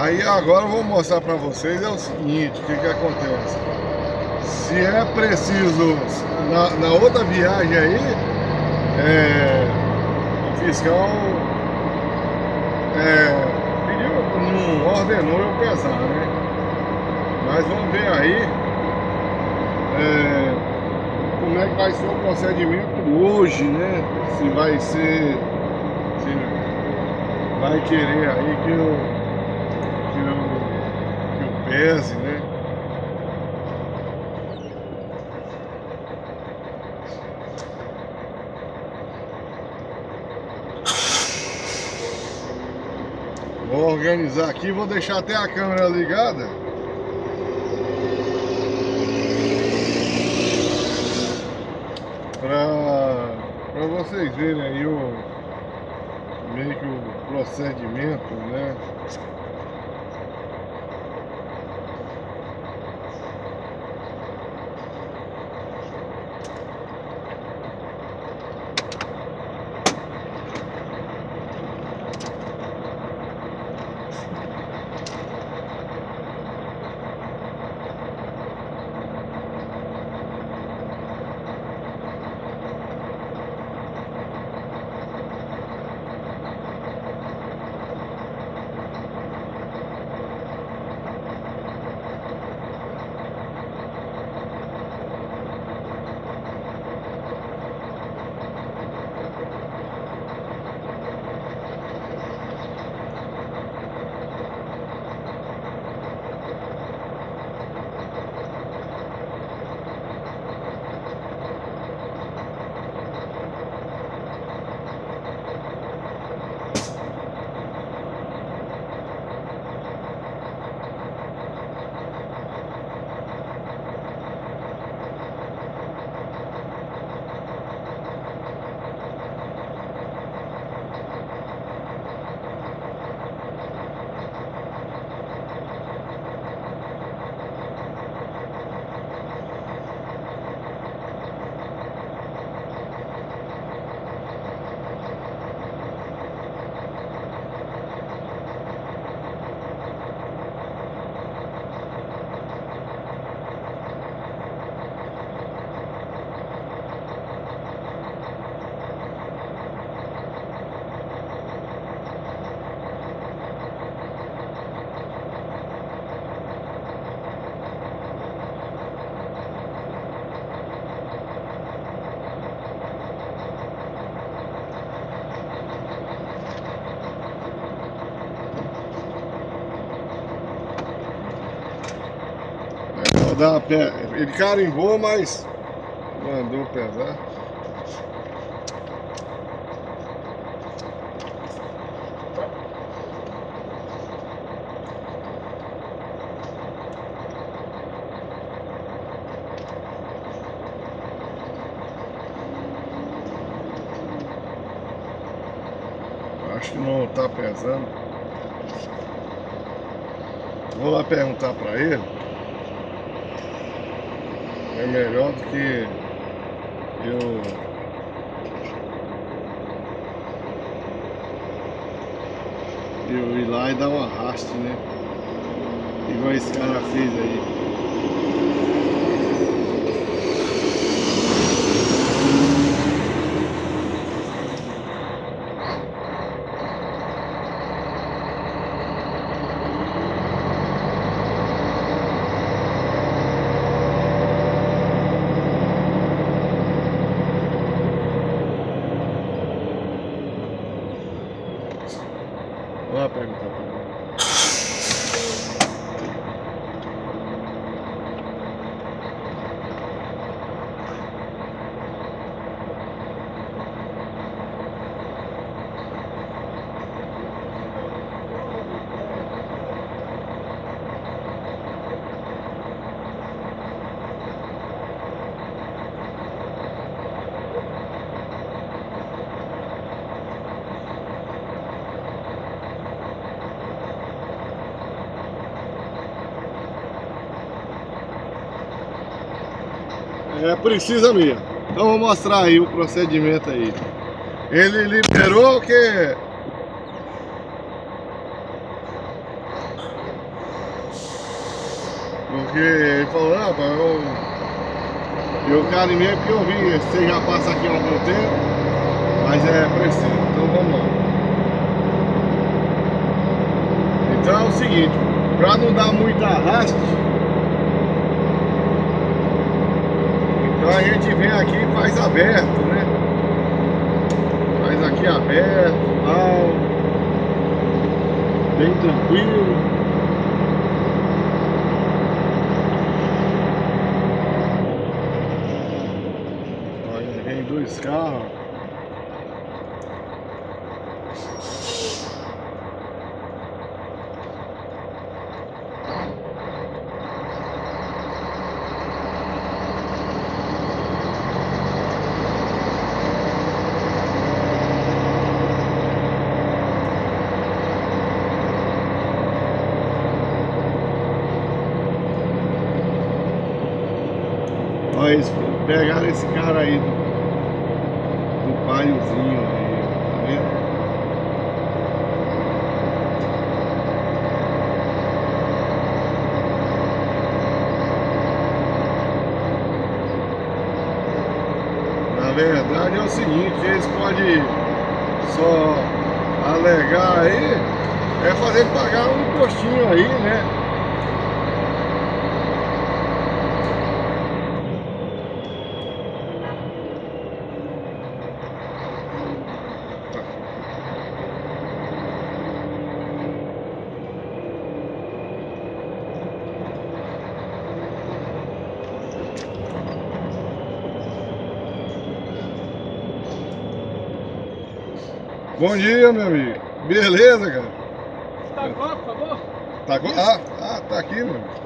Aí agora eu vou mostrar para vocês é o seguinte, o que que acontece. Se é preciso, na outra viagem aí, o fiscal pediu, não ordenou eu pesar, né? Mas vamos ver aí como é que vai ser o procedimento hoje, né? Se vai ser, se vai querer aí que eu pese, né? Vou organizar aqui, vou deixar até a câmera ligada. Para vocês verem aí meio que o procedimento, né? Ele carimbou, mas mandou pesar. Acho que não tá pesando. Vou lá perguntar para ele. É melhor do que eu ir lá e dar um arraste, né? Igual esse cara fez aí. Vou lá perguntar para ele. Precisa mesmo. Então vou mostrar aí o procedimento aí. Ele liberou que porque ele falou, ah, eu carimei porque eu vi, você já passa aqui há algum tempo, mas é preciso, então vamos lá. Então é o seguinte, para não dar muito arraste, então a gente vem aqui e faz aberto, né? Faz aqui aberto, tal, bem tranquilo. Vem dois carros. Olha, eles pegaram esse cara aí do paliozinho aí, tá vendo? Na verdade é o seguinte, eles podem só alegar aí, é fazer pagar um impostinho aí, né? Bom dia, meu amigo. Beleza, cara? Tá bom, por favor? Tá com... tá aqui, meu amigo.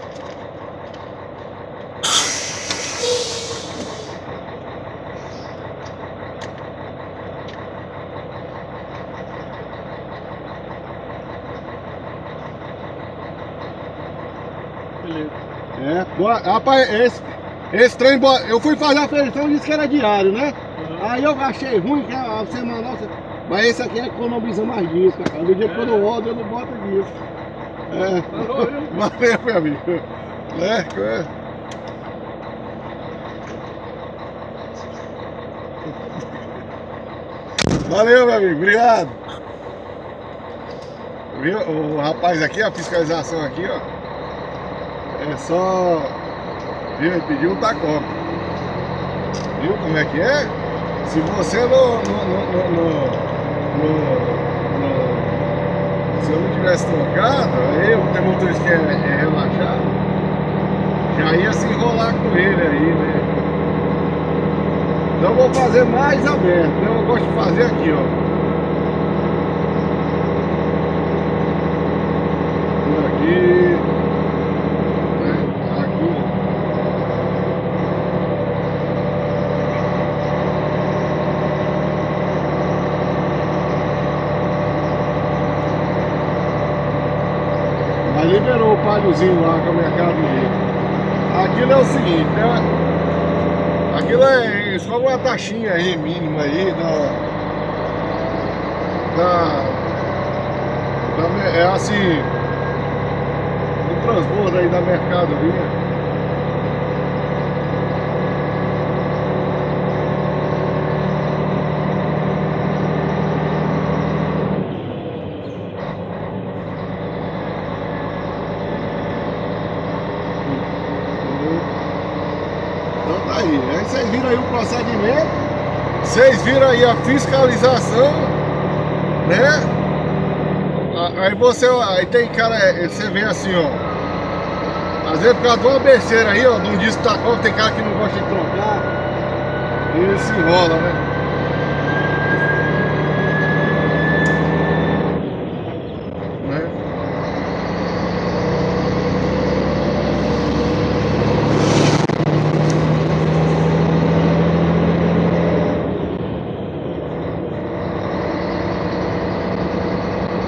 Beleza. Rapaz, esse trem, eu fui fazer a feição e disse que era diário, né? Uhum. Aí eu achei ruim que a semanal, mas esse aqui economiza mais disso, cara. No dia que eu rodo, eu não boto disso. Falou, viu? Valeu, meu amigo. Né? Valeu, meu amigo. Obrigado. Viu? O rapaz aqui, a fiscalização aqui, ó. É só... Viu? Ele pediu um tacope. Viu como é que é? Se você se eu não tivesse trocado, aí o motorista quer relaxar, já ia se enrolar com ele aí, né? Então eu vou fazer mais aberto, né? Eu gosto de fazer aqui, ó. Por aqui, né? Aqui. Mas liberou o palhozinho lá com o Mercado Livre. Aquilo é o seguinte, né? Aquilo é só uma taxinha aí mínima aí é assim, do transbordo aí da mercadoria. Então tá aí. Aí vocês viram aí o procedimento, vocês viram aí a fiscalização, né? Aí tem cara, você vê assim, ó. Às vezes por causa de uma besteira aí, ó, de um disco tacope, tem cara que não gosta de trocar e se enrola, né?